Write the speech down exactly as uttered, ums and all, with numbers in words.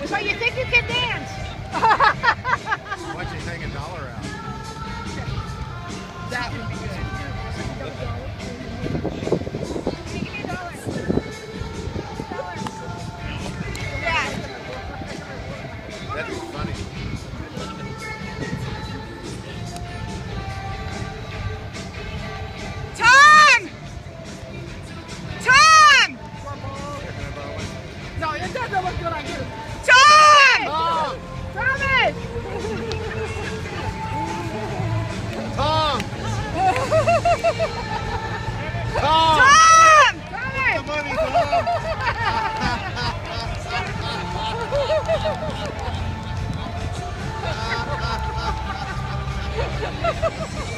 So you think you can dance? Why don't you hang a dollar out? That would be good. Give me a dollar. Yeah. That'd be funny. Tom! Tom! No, it doesn't look good on you. Tom! Oh. Thomas! Tom! Tom! Tom! Thomas! The money, Tom!